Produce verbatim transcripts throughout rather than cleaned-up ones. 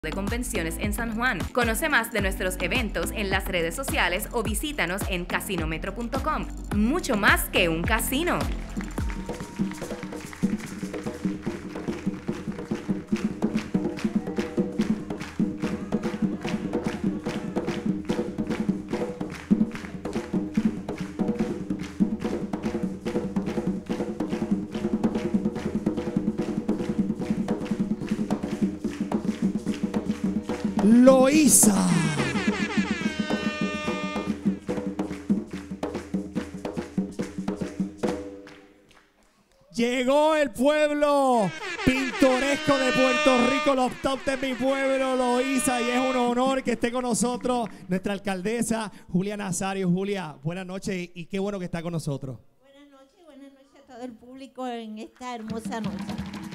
de convenciones en San Juan. Conoce más de nuestros eventos en las redes sociales o visítanos en casinometro punto com. Mucho más que un casino. Loíza. Llegó el pueblo pintoresco de Puerto Rico, los top de mi pueblo, Loíza, y es un honor que esté con nosotros nuestra alcaldesa Julia Nazario. Julia, buenas noches y qué bueno que está con nosotros. Buenas noches, buenas noches a todo el público en esta hermosa noche.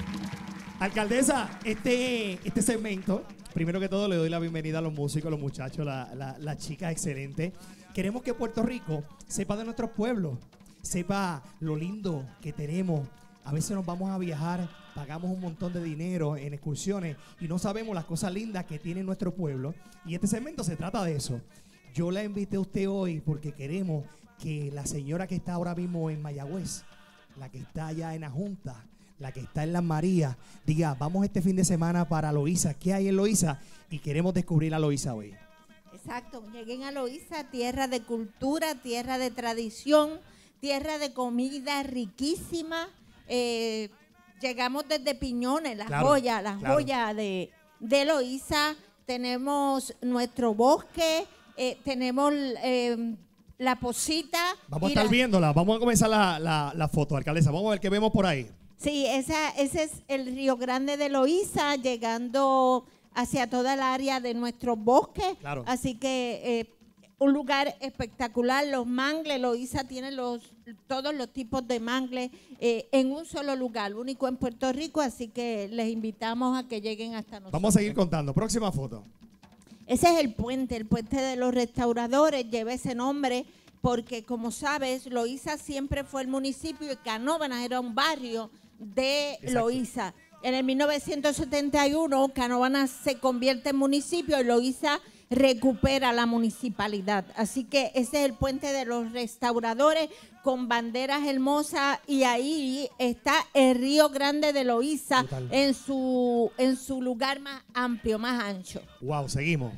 Alcaldesa, este, este segmento, primero que todo le doy la bienvenida a los músicos, los muchachos, la, la, la chica excelente. Queremos que Puerto Rico sepa de nuestros pueblos, sepa lo lindo que tenemos. A veces nos vamos a viajar, pagamos un montón de dinero en excursiones y no sabemos las cosas lindas que tiene nuestro pueblo. Y este segmento se trata de eso. Yo la invité a usted hoy porque queremos que la señora que está ahora mismo en Mayagüez, la que está allá en la Junta, la que está en Las Marías, diga, vamos este fin de semana para Loíza. ¿Qué hay en Loíza? Y queremos descubrir a Loíza hoy. Exacto, lleguen a Loíza, tierra de cultura, tierra de tradición, tierra de comida riquísima. Eh, llegamos desde Piñones, la claro, joya, la claro. joya de, de Loíza. Tenemos nuestro bosque, eh, tenemos eh, la Posita. Vamos a y estar la, viéndola, vamos a comenzar la, la, la foto, alcaldesa. Vamos a ver qué vemos por ahí. Sí, esa, ese es el Río Grande de Loíza, llegando hacia toda el área de nuestros bosques. Claro. Así que eh, un lugar espectacular. Los mangles, Loíza tiene los, todos los tipos de mangles eh, en un solo lugar, único en Puerto Rico. Así que les invitamos a que lleguen hasta nosotros. Vamos a seguir contando. Próxima foto. Ese es el puente, el puente de los restauradores. Lleva ese nombre porque, como sabes, Loíza siempre fue el municipio y Canóvanas era un barrio de Exacto. Loíza. En el mil novecientos setenta y uno, Canóvanas se convierte en municipio y Loíza recupera la municipalidad. Así que ese es el puente de los restauradores con banderas hermosas y ahí está el Río Grande de Loíza en su, en su lugar más amplio, más ancho. Wow, seguimos.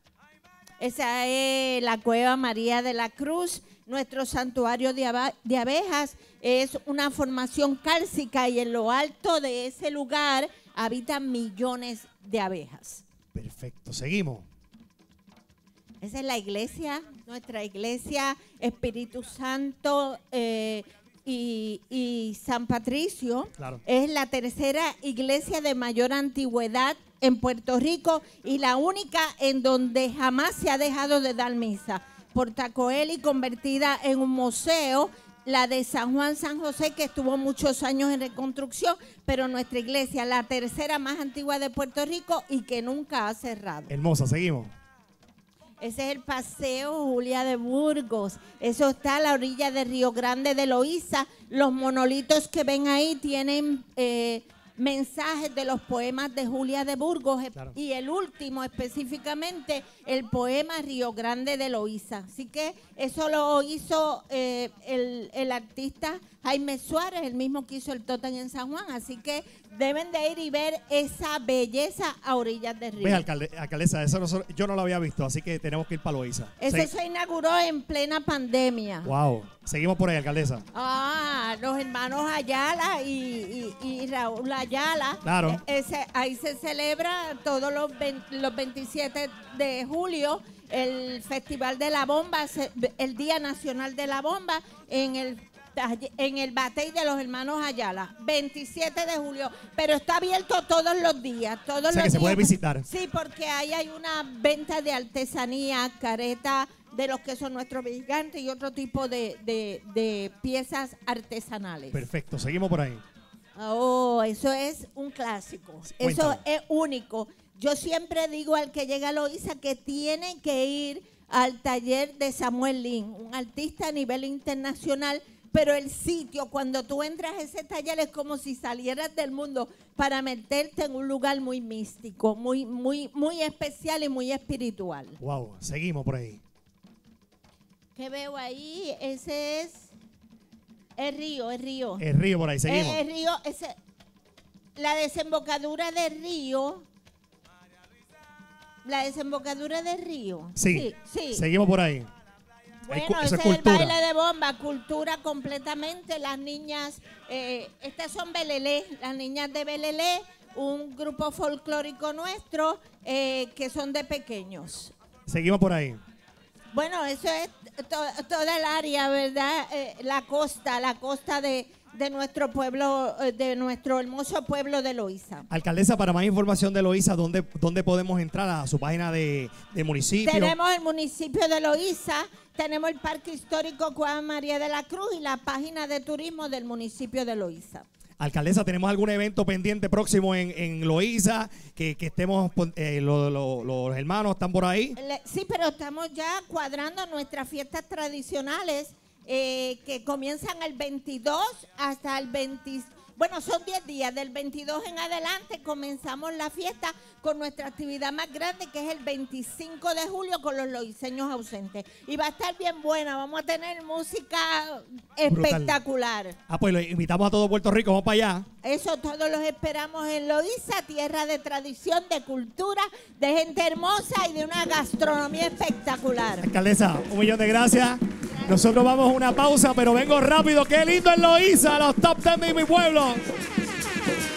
Esa es la Cueva María de la Cruz. Nuestro santuario de, aba- de abejas es una formación cálcica y en lo alto de ese lugar habitan millones de abejas. Perfecto, seguimos. Esa es la iglesia, nuestra iglesia Espíritu Santo eh, y, y San Patricio. Claro. Es la tercera iglesia de mayor antigüedad en Puerto Rico y la única en donde jamás se ha dejado de dar misa. Portacoeli, convertida en un museo, la de San Juan San José, que estuvo muchos años en reconstrucción, pero nuestra iglesia, la tercera más antigua de Puerto Rico y que nunca ha cerrado. Hermosa, seguimos. Ese es el Paseo Julia de Burgos. Eso está a la orilla de Río Grande de Loíza. Los monolitos que ven ahí tienen eh, mensajes de los poemas de Julia de Burgos. Claro. Y el último específicamente, el poema Río Grande de Loíza. Así que eso lo hizo eh, el, el artista Jaime Suárez, el mismo que hizo el Totem en San Juan. Así que deben de ir y ver esa belleza a orillas del río. Ve, alcalde, alcaldesa, eso no, yo no lo había visto, así que tenemos que ir para Loíza. Eso Se- se inauguró en plena pandemia. Wow, seguimos por ahí, alcaldesa. Ah, los hermanos Ayala y, y- y Raúl Ayala. Claro. Eh, ese- ahí se celebra todos los, vein- los veintisiete de julio el Festival de la Bomba, se- el Día Nacional de la Bomba en el en el batey de los hermanos Ayala, veintisiete de julio, pero está abierto todos los días, todos O sea los que se días. puede visitar. Sí, porque ahí hay una venta de artesanía, careta de los que son nuestros gigantes y otro tipo de, de- de piezas artesanales. Perfecto, seguimos por ahí. Oh, eso es un clásico. Eso Cuéntame. es único. Yo siempre digo al que llega a Loíza que tiene que ir al taller de Samuel Lin, un artista a nivel internacional, pero el sitio, cuando tú entras a ese taller, es como si salieras del mundo para meterte en un lugar muy místico, muy, muy, muy especial y muy espiritual. Wow, seguimos por ahí. ¿Qué veo ahí? Ese es el río, el río. El río por ahí, seguimos. El, el río, ese, la desembocadura del río. La desembocadura del río. Sí, sí, sí. Seguimos por ahí. Bueno, Eso ese es es el cultura. baile de bomba, cultura completamente. Las niñas, eh, estas son Belelé, las niñas de Belelé, un grupo folclórico nuestro eh, que son de pequeños. Seguimos por ahí. Bueno, eso es to- toda el área, ¿verdad? Eh, la costa, la costa de, de nuestro pueblo, eh, de nuestro hermoso pueblo de Loíza. Alcaldesa, para más información de Loíza, ¿dónde, dónde podemos entrar a su página de, de municipio? Tenemos el municipio de Loíza, tenemos el Parque Histórico Juan María de la Cruz y la página de turismo del municipio de Loíza. Alcaldesa, ¿tenemos algún evento pendiente próximo en, en Loíza? Que, que estemos, eh, lo, lo, los hermanos están por ahí. Le- Sí, pero estamos ya cuadrando nuestras fiestas tradicionales eh, que comienzan el veintidós hasta el veinte. Bueno, son diez días. Del veintidós en adelante comenzamos la fiesta con nuestra actividad más grande, que es el veinticinco de julio con los loiseños ausentes. Y va a estar bien buena. Vamos a tener música espectacular. Ah, pues lo invitamos a todo Puerto Rico, vamos para allá. Eso todos los esperamos en Loíza, tierra de tradición, de cultura, de gente hermosa y de una gastronomía espectacular. Alcaldesa, un millón de gracias. Nosotros vamos a una pausa, pero vengo rápido. ¡Qué lindo es Loíza! Los top ten de mi pueblo.